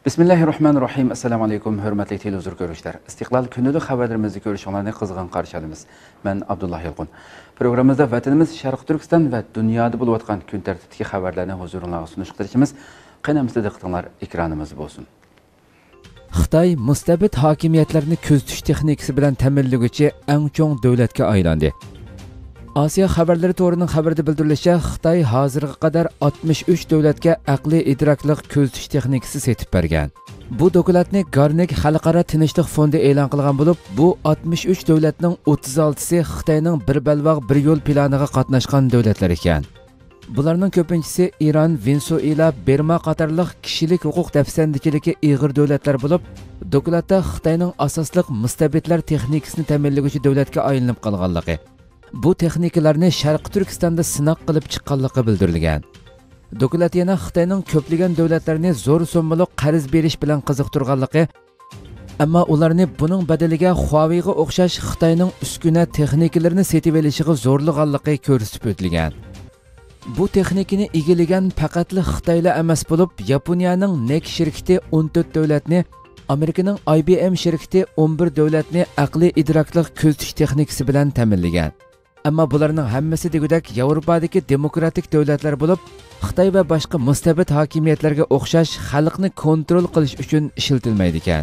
Bismillahirrahmanirrahim. Assalamu alaykum, hörmətli televizor görüşlər. İstiqlal günlük xəbərlərimizi görüşənlərini qızğın qarşılayırıq. Mən Abdullah Yılğun. Proqramımızda vətənimiz Şərq Türkistan və dünyada olub atqan gün tərtibdəki xəbərlərini huzurunuzğa sunuşdurışımız qənəmizdə diqqətinizlər ekranımız olsun. Xitay mustabid hakimiyyətlərini köztüş texnikası bilan təminləgüçi ən çoğ dövlətə aylandı. Asiya xəbərləri to'rining xabarida bildirilishicha, Xitoy hozirga qadar 63 davlatga aqliy idroklik ko'zitish texnikasi setib bergan. Bu dokladni Garnik Xalqaro tinchlik fondi e'lon qilgan bo'lib, bu 63 davlatning 36si Xitoyning bir balvoq bir yo'l planiga qatnashgan davlatlar ekan. Bularning ko'pinchisi Iran, Venezuela, Burma qatorliq kishilik huquq dafsandichiligi ig'ir davlatlar bo'lib, dokladda Xitoyning asosliq mustabidlar texnikasini ta'minlovchi davlatga aylanib qolganligi, bu texnikalarni Sharq Turkistonda sinoq qilib chiqqanligi bildirilgan. Doklad yana Xitoyning ko'plagan davlatlarni zo'r so'mmaliq qarz berish bilan qiziqtirganligi, ammo ularni buning badaliga Huawei'ga o'xshash Xitoyning uskuna texnikalarini setib olishiga zo'rlaganligi ko'rsatib o'tilgan. Bu texnikani egallagan faqatli Xitoylar emas bo'lib, Yaponiyaning NEC shirkati 14 davlatni, Amerikaning IBM shirkati 11 davlatni aqliy idroklik ko'zitish texnikasi bilan ta'minlagan. Ammo bularning hammasi degudek Yevropadagi demokratik davlatlar bo'lib, Xitoy va boshqa mustabid hokimiyatlarga o'xshash xalqni kontrol qilish uchun ishlatilmaydi ekan.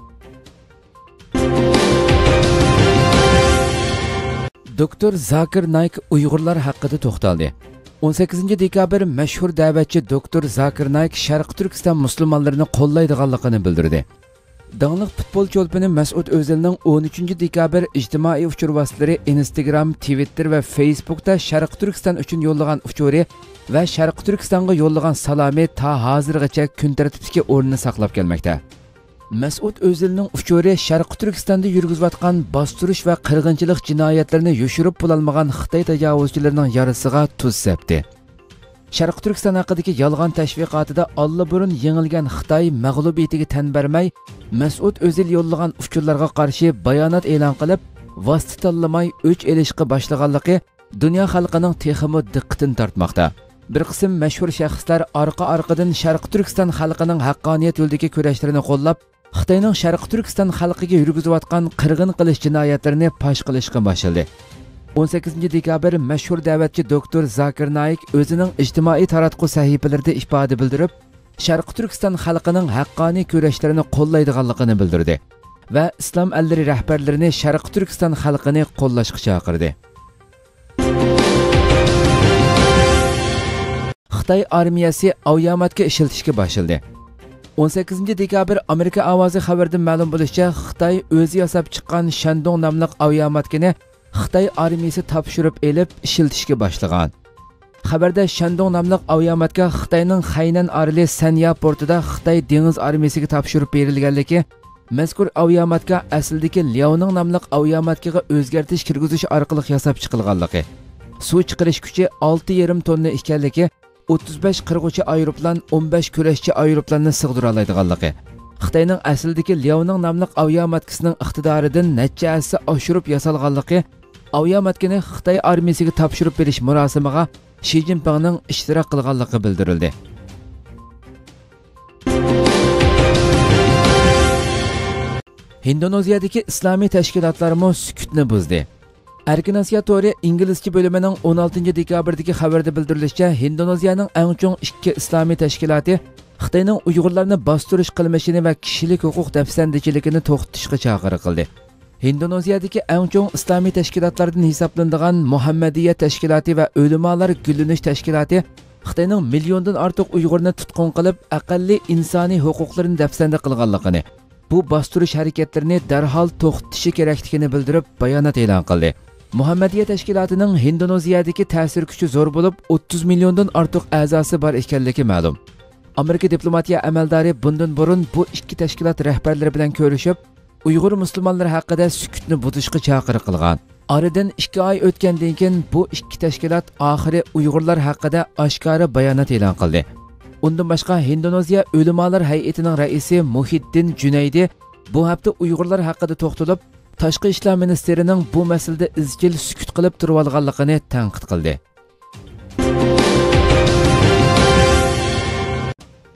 Doktor Zakir Naik Uyg'urlar haqida to'xtaldi. 18 dekabr mashhur da'vatchi Doktor Zakir Naik Sharq Turkiston musulmonlarini qo'llaydiganligini bildirdi. Dağlıq futbol çolpini Mesut Özil'nin 13 dekabr ijtimoiy uchur vositalari Instagram, Twitter ve Facebook'ta Sharq Turkiston uchun yo'llagan uchuri ve Sharq Turkistonga yo'llagan salami ta hozirgacha kun tartibidagi o'rnini saqlab kelmoqda. Mesut Özil'nin uchuri Sharq Turkistonda yurgizayotgan bostirish va qirg'inchilik jinoyatlarini yoshirib bo'lolmagan Xitoy tajovuzchilarining yarasiga tuz sepdi. Sharq Turkiston haqidagi yolg'on tashviqotida allaburun yengilgan Xitoy mag'lubiyatiga tan bermay, Mesut Özil yo'llagan uchurlarga qarshi bayonot e'lon qilib, vosita tanlamay o'ch elishga boshlaganligi dunyo xalqining texmi diqqatini tortmoqda. Bir qism mashhur shaxslar orqa-orqadan Sharq Turkiston xalqining haqqoniyat yo'lidagi kurashlarini qo'llab, Xitoyning Sharq Turkiston xalqiga yurgizayotgan qirg'in qilish jinoyatlarini fosh qilishga boshladi. 18 dekabr mashhur da'vatchi Doktor Zakir Naik o'zining ijtimoiy taratquv sahifalarida ifoda bildirib, Sharq Turkiston xalqining haqqoniy kurashlarini qo'llaydiganligini bildirdi va islom allari rahbarlarini Sharq Turkiston xalqini qo'llashga chaqirdi. Xitoy armiyasi avtomatga ishlatishga boshladi. 18 dekabr Amerika ovozi xabarida ma'lum bo'lishicha, Xitoy o'zi yasab chiqqan Shandong nomli avtomatni Xitoy armiyasi topshirib elib ishlatishga boshlagan. Xabarda Shandong nomli avtomatga Xitoyning Xaynan oroli Sanya portida Xitoy dengiz armiyasiga topshirib berilganligi, mazkur avtomatga aslidagi Liaoning nomli avtomatga o'zgartirish kirgizish orqali yasab chiqilganligi, suv chiqarish kuchi 6,5 tonna ekanligi, 35 qirg'uvchi aeroplan 15 kurashchi aeroplanni sig'dira oladiganligi, Xitoyning aslidagi Liaoning nomli avtomatkasining iqtidoridan necha asa oshirib yasalganligi, avtomatni Xitoy armiyasiga topshirib berish murosimiga Xi Jinpingning ishtirok qilganligi bildirildi. Indoneziyadagi islomiy tashkilotlar sukutni buzdi. Erkin Asiya to'ri inglizcha bo'limining 16 dekabrdagi xabarda bildirilishicha, Indoneziyaning eng chong ikki islomiy tashkiloti Xitoyning Uyg'urlarni bostirish qilmishini va kishilik huquq dafsandichiligini to'xtatishga chaqiriq qildi. Indoneziyadagi eng chong islomiy tashkilotlardan hisoblanadigan Muhammadiyya tashkiloti va Ulamolar gullanish tashkiloti Xitoyning milliondan ortiq Uyg'urni tutqun qilib, aqalli insoniy huquqlarini dafsanda qilganligini, bu bostirish harakatlarini darhol to'xtatishi kerakligini bildirib, bayonot e'lon qildi. Muhammadiyya tashkilotining Indoneziyadagi ta'sir kuchi zo'r bo'lib, 30 milliondan ortiq a'zosi bor ekanligi ma'lum. Amerika diplomatiya amaldori bundan burun bu ikki tashkilot rahbarlari bilan ko'rishib, Uyg'ur musulmonlari haqida sukutni buzishga chaqiriq qilgan. Oradan 2 oy o'tgandan keyin bu ikki tashkilot oxiri Uyg'urlar haqida oshkora bayonot e'lon qildi. Undan boshqa Indoneziya Ulamolar hay'atining raisi Muhiddin Junaydi bu hafta Uyg'urlar haqida to'xtalib, Tashqi ishlar ministerining bu masalada izchil sukut qilib turib olganligini tanqid qildi.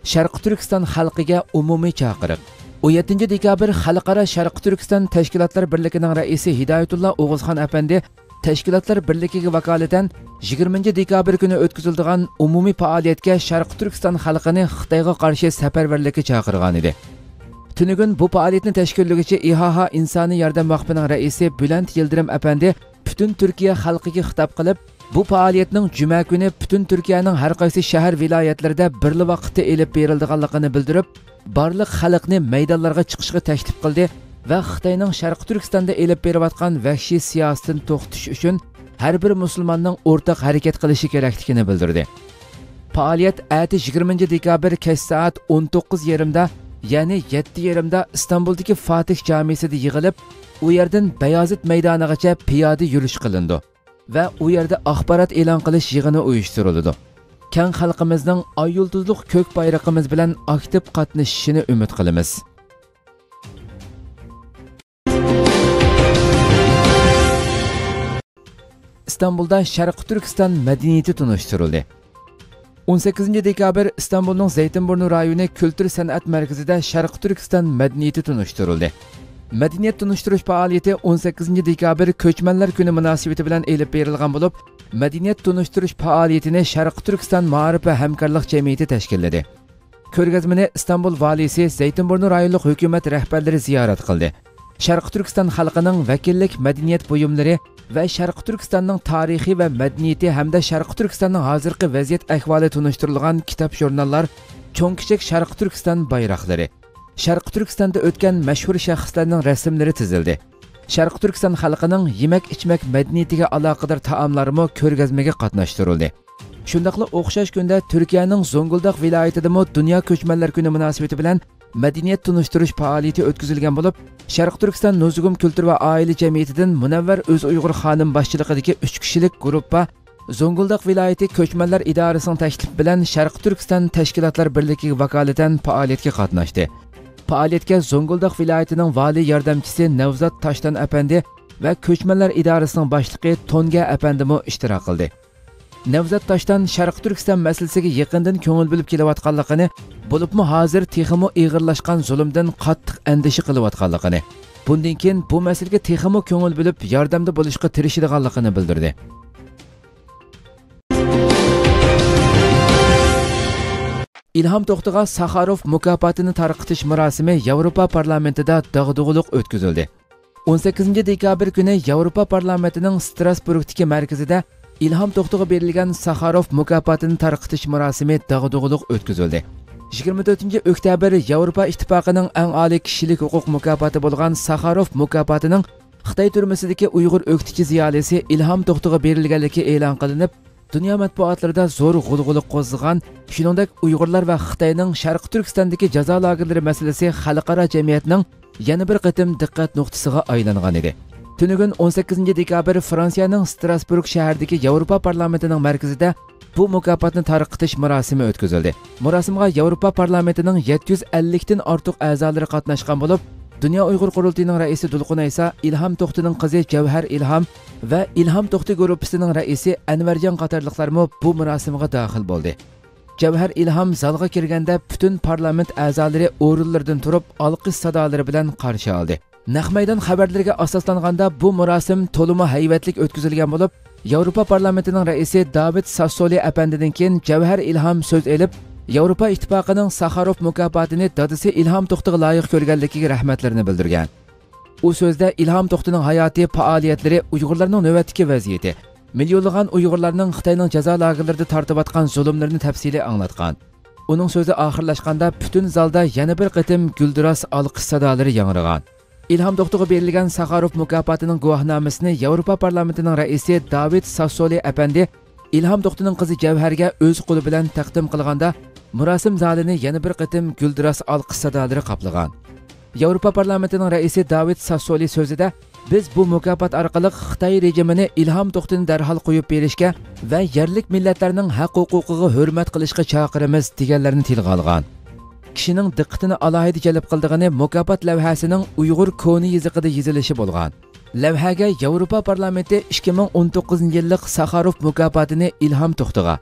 Sharq Turkiston xalqiga umumiy chaqiriq. 17 dekabr Xalqaro Sharq Turkiston Tashkilotlar Birligining raisi Hidoyatullo O'g'izxon apandi Tashkilotlar Birligiga vakolatan 20 dekabr kuni o'tkaziladigan umumiy faoliyatga Sharq Turkiston xalqini Xitoyga qarshi safarbarlikka chaqirgan edi. Tunugun bu faoliyatni tashkillovchi İHA insoniy yordam vaqfining raisi Bülent Yildirim apandi butun Turkiya xalqiga xitob qilib, bu faoliyatning juma kuni butun Turkiyaning har qaysi shahar viloyatlarida birli vaqtda elib berilganligini bildirib, barliq xalqni maydonlarga chiqishga taklif qildi va Xitoyning Sharq Turkistonda elib berayotgan vahshiy siyosatini to'xtatish uchun har bir musulmonning o'rtaq harakat qilishi kerakligini bildirdi. Faoliyat ati 20 dekabr kech soat 19:30 da, ya'ni 7:30 da İstanbuldagi Fatih jamisida yig'ilib, u yerdan Bayazit maydonigacha piyoda yurish qilindi va u yerda axborot e'lon qilish yig'ini uyushtirildi. Keng xalqimizning oy yulduzliq ko'k bayrog'imiz bilan aktiv qatnashishini umid qilamiz. İstanbulda Sharq Turkiston madaniyati tunishtirildi. 18 dekabr İstanbulning Zaytinburnu rayoni Kültür San'at markazida Sharq Turkiston madaniyati tunishtirildi. Madaniyat tunishtirish faoliyati 18 dekabr Ko'chmanlar kuni munosabati bilan elib berilgan bo'lib, madaniyat tunishtirish faoliyatini Sharq Turkiston ma'rif va hamkorlik jamiyati tashkilladi. Ko'rgazmani İstanbul valisi Zaytinburnu rayonlik hukumat rahbarlari ziyorat qildi. Sharq Turkiston xalqining vakillik madaniyat buyumlari va Sharq Turkistonning tarixi va madaniyati hamda Sharq Turkistonning hozirgi vaziyat ahvoli tunishtirilgan kitob jurnallar, cho'ng-kichik Sharq Turkiston bayroqlari, Sharq Turkistonda o'tgan mashhur shaxslarning rasmlari tizildi. Sharq Turkiston xalqining yemak-ichmak madaniyatiga aloqador taomlarimi ko'rgazmaga qatnashtirildi. Shundaqla o'xshash kunda Turkiyaning Zonguldak viloyatidami Dunyo ko'chmanlar kuni munosabati bilan madaniyat tunishtirish faoliyati o'tkazilgan bo'lib, Sharq Turkiston Nuzugum Kultur va oila jamiyatidan Munavvar o'z Uyg'ur xonim boshchiligidagi 3 kishilik guruhga Zonguldak viloyati ko'chmanlar idorasining taklifi bilan Sharq Turkiston Tashkilotlar Birligiga vakolatan faoliyatga qatnashdi. Faoliyatga Zonguldak viloyatining vali yordamchisi Navzat Toshdan apandi va ko'chmanlar idorasining boshlig'i Tonga apandimi ishtirok qildi. Navzat Toshdan Sharq Turkiston masalasiga yaqindan ko'ngil bilib kelayotganligini, bo'libmi hozir texmo ig'irlashgan zulmdan qattiq andisha qilayotganligini, bundan keyin bu masalaga texmo ko'ngil bilib yordamda bo'lishga tirishadiganligini bildirdi. İlham To'xtiga Sakharov mukofotini tarqatish marosimi Yevropa parlamentida dag'dug'iliq o'tkazildi. 18 dekabr kuni Yevropa parlamentining Strasburgdagi markazida İlham To'xtiga berilgan Sakharov mukofotini tarqatish marosimi dag'dug'iliq o'tkazildi. 24 oktyabr Yevropa ittifoqining eng oliy kishilik huquq mukofoti bo'lgan Sakharov mukofotining Xitoy turmasidagi Uyg'ur o'qituvchi ziyolisi İlham To'xtiga berilganligi e'lon qilinib, dunyo matbuotlarida zo'r g'ulg'ula qo'zg'agan, shuningdek Uyg'urlar va Xitoyning Sharq Turkistondagi jazo lagerlari masalasi xalqaro jamiyatning yana bir qatim diqqat nuqtasiga aylangan edi. Tunugun 18 dekabr Fransiyaning Strasburg shahridagi Yevropa parlamentining markazida bu mukofotni tarqatish marosimi o'tkazildi. Marosimga Yevropa parlamentining 750 dan ortiq a'zolari qatnashgan bo'lib, Dunyo Uyg'ur qurultiyining raisi Dulqin Aysa, İlham To'xtining qizi Javhar Ilham va İlham To'xti guruhisining raisi Anvarjon qatorliqlarmi bu marosimga daxil bo'ldi. Javhar Ilham zalga kirganda butun parlament a'zolari o'rinlaridan turib, olqish sadolari bilan qarshi oldi. Naq maydon xabarlariga asoslanganda bu marosim to'limi hayvatlik o'tkazilgan bo'lib, Yevropa parlamentining raisi David Sassoli apandidan keyin Javhar Ilham so'z elib, Yevropa ittifoqining Sakharov mukofotini dadasi İlham To'xtiga loyiq ko'rganligiga rahmatlarini bildirgan. U so'zda İlham To'xtining hayoti, faoliyatlari, Uyg'urlarning navbatdagi vaziyati, millionlagan Uyg'urlarning Xitoyning jazo lagerlarida tortilayotgan zulmlarini tafsili anglatgan. Uning so'zi oxirlashganda butun zalda yana bir qatim guldiras olqish sadolari yangragan. İlham To'xtiga berilgan Sakharov mukofotining guvohnomasini Yevropa parlamentining raisi David Sassoli apandi İlham To'xtining qizi Javharga o'z qo'li bilan taqdim qilganda, murosim zalini yana bir qatim guldiras olqish sadolari qoplagan. Yevropa parlamentining raisi David Sassoli so'zida, biz bu mukofot orqali Xitoy rejimini İlham To'xtini darhol qo'yib berishga va yerlik millatlarning haq-huquqiga hurmat qilishga chaqiramiz deganlarni tilga olgan. Kishining diqqatini alohida jalb qildigani mukofot lavhasining Uyg'ur koni yoziqida yozilishi bo'lgan. Lavhaga Yevropa parlamenti 2019 yillik Sakharov mukofotini İlham To'xtiga,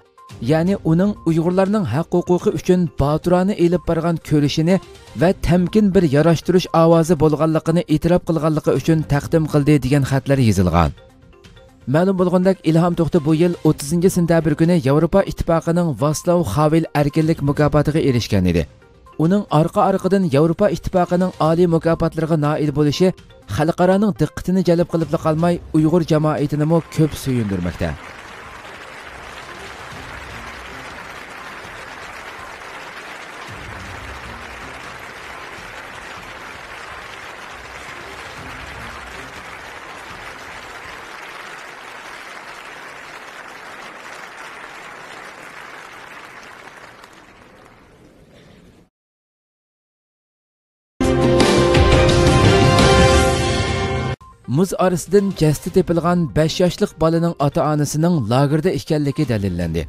ya'ni uning Uyg'urlarning haq-huquqi uchun boturani elib borgan ko'rishini va tamkin bir yarashtirish ovozi bo'lganligini e'tirof qilganligi uchun taqdim qildi degan xatlar yozilgan. Ma'lum bo'lgandek, Ilhom To'xta bu yil 30-sentabr kuni Yevropa Ittifoqining Václav Havel erkinlik mukofotiga erishgan edi. Uning orqa-orqadan Yevropa Ittifoqining oliy mukofotlariga noil bo'lishi xalqaroning diqqatini jalb qilib qolmay, Uyg'ur jamoatini mo ko'p suyundirmoqda. Muz arasından jasdi tepilgan 5 yoshlik bolaning ota-onasining lagerda ekanligi dalillandi.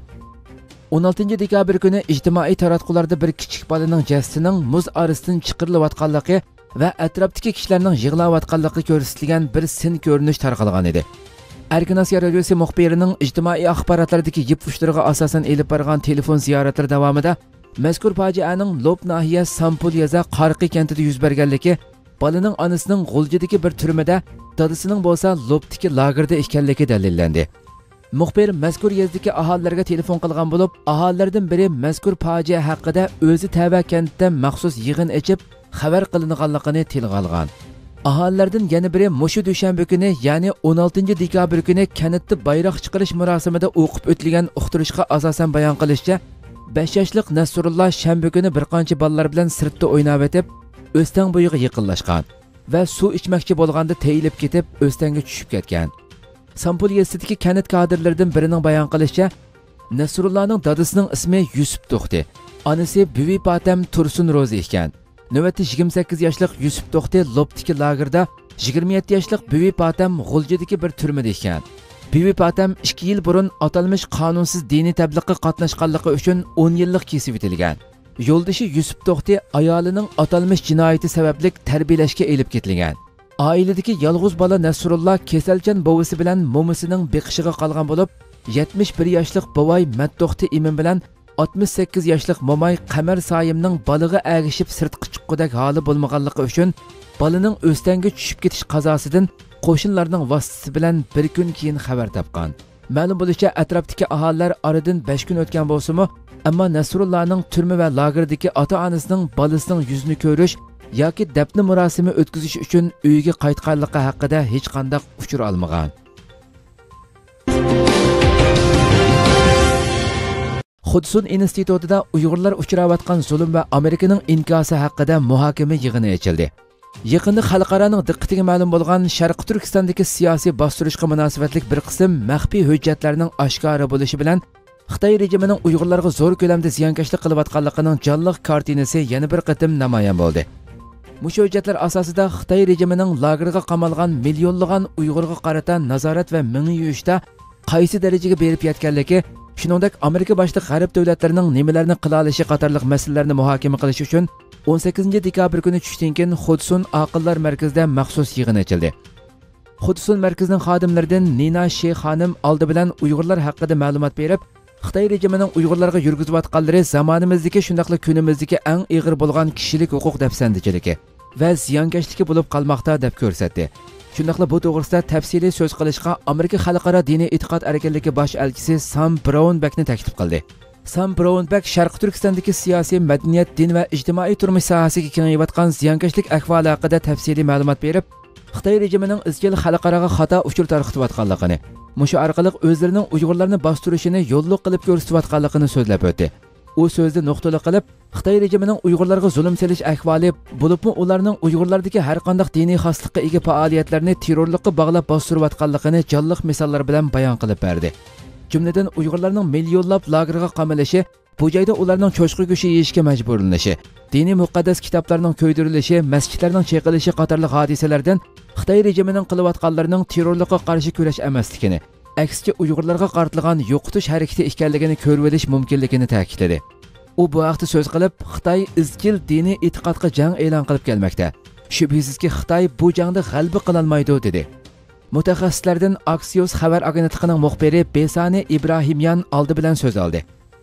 16 dekabr kuni ijtimoiy taratqularda bir kichik bolaning jasdining muz arasidan chiqarilayotganligi va atrofdagi kishilarning yig'layotganligi ko'rsatilgan bir sin ko'rinish tarqalgan edi. Erkin Osiyo radiosi muxbirining ijtimoiy axborotlardagi yipushlariga asosan elib borgan telefon ziyoratlari davomida mazkur fojianing Lob nahiyasi Sampulyaza Qarqi kentida yuz berganligi, bolaning onasining G'uljidagi bir turmada, dadasining bo'lsa Lobdagi lagerda ekanligi dalillandi. Muxbir mazkur yezdagi aholilarga telefon qilgan bo'lib, aholilardan biri mazkur fojia haqida o'zi Tava kentida maxsus yig'in ochib xabar qilinganligini tilga olgan. Aholilardan yana biri mushu dushanba kuni, ya'ni 16 dekabr kuni kentda bayroq chiqarish marosimida o'qib o'tilgan uqtirishga asosan bayon qilishicha, 5 yoshlik Nasrulloh shanba kuni bir qancha bolalar bilan sirtda o'ynab o'tib, o'stan bo'yiga yiqinlashgan va suv ichmoqchi bo'lganda teyilib ketib, o'stanga tushib ketgan. Sampulyasidagi kanat kadrlaridan birining bayon qilishicha, Nasrullohning dadasining ismi Yusuf To'xti, onasi Buvi Patam Tursun Ro'zi ekan. Navbatda 28 yoshlik Yusuf To'xti Lobdagi lagerda, 27 yoshlik Buvi Patam G'uljidagi bir turmada ekan. Buvi Patam 2 yil burun atalmış qonunsiz diniy tabliqqa qatnashganligi uchun 10 yillik kesib etilgan. Yo'ldoshi Yusuf To'xti ayolining atalmış jinoyati sababli tarbiyalashga elib ketilgan. Oiladagi yolg'iz bola Nasrulloh kasalchan bovisi bilan momisining beqishiga qolgan bo'lib, 71 yoshlik bovoy Matto'xti imin bilan 68 yoshlik momay Qamar Soyimning balig'i agishib sirtqi chiqqudek holi bo'lmaganligi uchun bolaning o'stanga tushib ketish qazosidan qo'shinlarning vositasi bilan bir kun keyin xabar topgan. Ma'lum bo'lishicha, atrofdagi aholilar oradan 5 kun o'tgan bo'lsa-mu, ammo Nasrullohning turma va lagerdagi ota-onasining bolasining yuzini ko'rish yoki dafn murosimi o'tkazish uchun uyiga qaytganligi haqida hech qanday uchur olmagan. Hudson institutida Uyg'urlar uchrayotgan zulm va Amerikaning inkosi haqida muhokama yig'ini ochildi. Yaqinda xalqaroning diqqatiga ma'lum bo'lgan Sharqi Turkistondagi siyosiy bostirishga munosabatlik bir qism maxfiy hujjatlarning oshkora bo'lishi bilan Xitoy rejimining Uyg'urlarga zo'r ko'lamda ziyonkashlik qilayotganligining jonliq kartinasi yana bir qatim namoyon bo'ldi. Mushu hujjatlar asosida Xitoy rejimining lagerga qamalgan millionlagan Uyg'urga qarata nazorat va mingi yuyishda qaysi darajaga berib yetganligi, shuningdek Amerika boshliq g'arb davlatlarining nimalarni qila olishi qatorliq masalalarni muhokama qilish uchun 18 dekabr kuni tushdan keyin Hudson aqllar markazida maxsus yig'in ochildi. Hudson markazining xodimlaridan Nina Shey xonim oldi bilan Uyg'urlar haqida ma'lumot berib, Xitoy rejimining Uyg'urlarga yurgizayotganlari zamonimizdagi shundaqli kunimizdagi eng og'ir bo'lgan kishilik huquq dafsandichiligi va ziyonkashligi bo'lib qolmoqda deb ko'rsatdi. Shundaqli bu to'g'risida tafsiliy so'z qilishga Amerika xalqaro diniy e'tiqod erkinligi bosh elchisi Sam Brownbackni taklif qildi. Sam Brownback Sharq Turkistondagi siyosiy, madaniyat, din va ijtimoiy turmush sohasiga kengayotgan ziyonkashlik ahvoli haqida tafsiliy ma'lumot berib, Xitoy rejimining izchil xalqaroga xato uchur tarqatayotganligini, mushu orqali o'zlarining Uyg'urlarni bostirishini yo'lliq qilib ko'rsatayotganligini so'zlab o'tdi. U so'zni nuqtali qilib, Xitoy rejimining Uyg'urlarga zulm selish ahvoli, bo'libmi ularning Uyg'urlardagi har qanday diniy xoslikqa ega faoliyatlarini terrorlikqa bog'lab bostirayotganligini jonliq misollar bilan bayon qilib berdi. Jumladan Uyg'urlarning millionlab lagerga qamalishi, bu joyda ularning cho'chqa go'shi yeyishga majburlanishi, diniy muqaddas kitoblarning ko'ydirilishi, masjidlarning cheqilishi qatorli hodisalardan Xitoy rejimining qilayotganlarining terrorlikqa qarshi kurash emasligini, aksiga Uyg'urlarga qartilgan yo'qotish harakati ekanligini ko'rib olish mumkinligini ta'kidladi. U bu vaqtda so'z qilib, Xitoy izchil diniy e'tiqodga jang e'lon qilib kelmoqda. Shubhisizki Xitoy bu jangda g'alaba qilolmaydi dedi. Mutaxassislardan Axios xabar agentligining muxbiri Besani Ibrohimyan oldi bilan so'z oldi.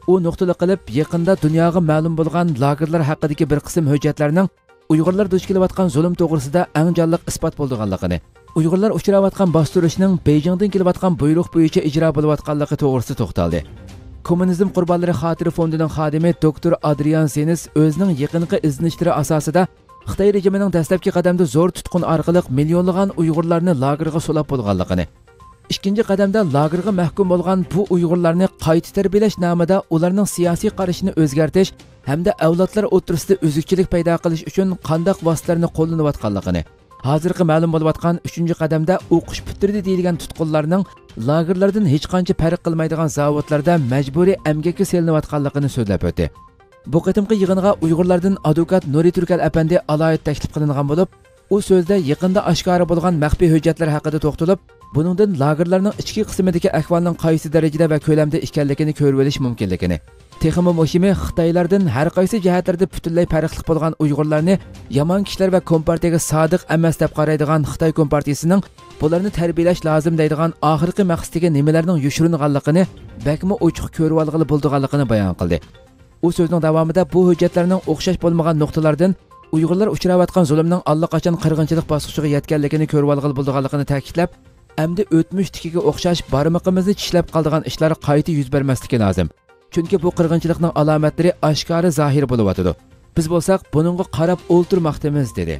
u nuqtali qilib yaqinda dunyoga ma'lum bo'lgan lagerlar haqidagi bir qism hujjatlarning Uyg'urlar duch kelayotgan zulm to'g'risida eng jonliq isbot bo'lganligini, Uyg'urlar uchrayotgan bostirishning Beijingdan kelayotgan buyruq bo'yicha ijro bo'layotganligi to'g'risida to'xtaldi. Kommunizm qurbonlari xotira fondining xodimi doktor Adrian Senis o'zining yaqinqi izlanishlari asosida Xitoy rejimining dastlabki qadamda zo'r tutqun orqali millionlagan Uyg'urlarni lagerga solab bo'lganligini, ikkinchi qadamda lagerga mahkum bo'lgan bu Uyg'urlarni qayta tarbiyalash nomida ularning siyosiy qarashini o'zgartirish hamda avlodlar o'rtasida uzukchilik paydo qilish uchun qanday vositalarni qo'llanayotganligini, hozirgi ma'lum bo'layotgan 3-qadamda o'qish bitirdi deyilgan tutqunlarning lagerlardan hech qancha farq qilmaydigan zavodlarda majburiy emgakka selinayotganligini so'zlab o'tdi. Bu qitimqi yig'inga Uyg'urlardan advokat Nuri Turkal apandi alohida taklif qilingan bo'lib, u so'zda yaqinda oshkora bo'lgan maxfiy hujjatlar haqida to'xtalib, buningdan lagerlarning ichki qismidagi ahvolning qaysi darajada va ko'lamda ekanligini ko'rib olish mumkinligini, texmi muhimi Xitoylardan har qaysi jihatlarda butunlay farqli bo'lgan Uyg'urlarni yomon kishilar va kompartiyaga sodiq emas deb qaraydigan Xitoy kompartiyasining bularni tarbiyalash lozim deydigan oxirgi maqsadiga nimalarning yushiringanligini bakmi ochiq ko'rib olg'ili bo'lganligini bayon qildi. U so'zning davomida bu hujjatlarning o'xshash bo'lmagan nuqtalardan Uyg'urlar uchrayotgan zulmning allaqachon qirg'inchilik bosqichiga yetganligini ko'rib olg'ili bo'lganligini ta'kidlab, endi o'tmishdikiga o'xshash barmoqimizni tishlab qoldigan ishlar qayta yuz bermasligi lozim. Chunki bu qirg'inchilikning alomatlari oshkora zohir bo'lib o'tadi. Biz bo'lsak, buningga qarab o'ltirmoqdamiz dedi.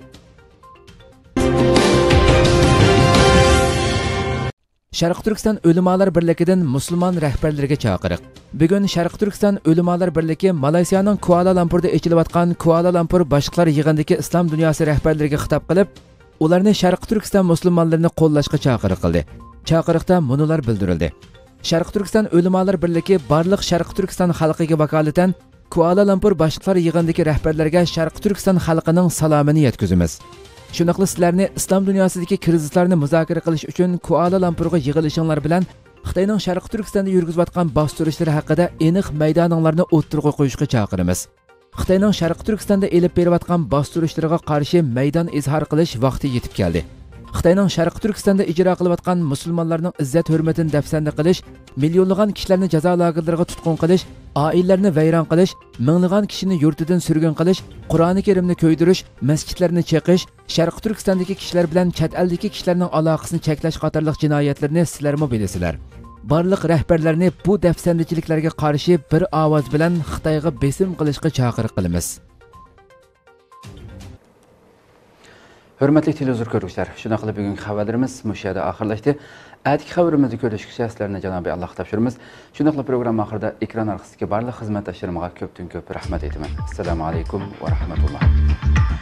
Sharq Turkiston Ulamolar birligidan musulmon rahbarlariga chaqiriq. Bugun Sharq Turkiston Ulamolar birligi Malayziyaning Kuala Lumpurda echilayotgan Kuala Lumpur boshliqlar yig'indagi islom dunyosi rahbarlariga xitob qilib, ularni Sharq Turkiston musulmonlarini qo'llashga chaqiriq qildi. Chaqiriqda munolar bildirildi. Sharq Turkiston Ulamolar birligi barliq Sharq Turkiston xalqiga vakolatan Kuala Lumpur boshliqlar yig'indagi rahbarlarga Sharq Turkiston xalqining salomini yetkazamiz. Shunaqli sizlarni islom dunyosidagi krizislarni muzokara qilish uchun Kuala Lumpurga yig'ilishinglar bilan Xitoyning Sharq Turkistonda yurgizayotgan bostirishlar haqida aniq maydoninglarni o'ttirib qo'yishga chaqiramiz. Xitoyning Sharq Turkistonda elib berayotgan bostirishlarga qarshi maydon izhor qilish vaqti yetib keldi. Xitoyning Sharq Turkistonda ijro qilayotgan musulmonlarning izzat hurmatini dafsanda qilish, millionlagan kishilarni jazo lagerlariga tutqun qilish, oilalarni vayron qilish, minglagan kishini yurtidan surgun qilish, Qur'oni Karimni ko'ydirish, masjidlarni cheqish, Sharq Turkistondagi kishilar bilan chet eldagi kishilarning aloqasini cheklash qatorliq jinoyatlarni sizlarmi bilasizlar. Barliq rahbarlarni bu dafsandichiliklarga qarshi bir ovoz bilan Xitoyga besim qilishga chaqiriq qilamiz. Hürmetli televizor görüşler, şuna qilib bugungi xabarlarimiz mush yerda oxirlashdi. Atigi xabarimizni ko'rishga sizlarni Janobi Alloh topshiramiz. Shuna qilib program oxirida ekran orqasidagi barliq xizmatdoshlarimga ko'pdan ko'p rahmat aytaman. Assalomu alaykum va rahmatulloh.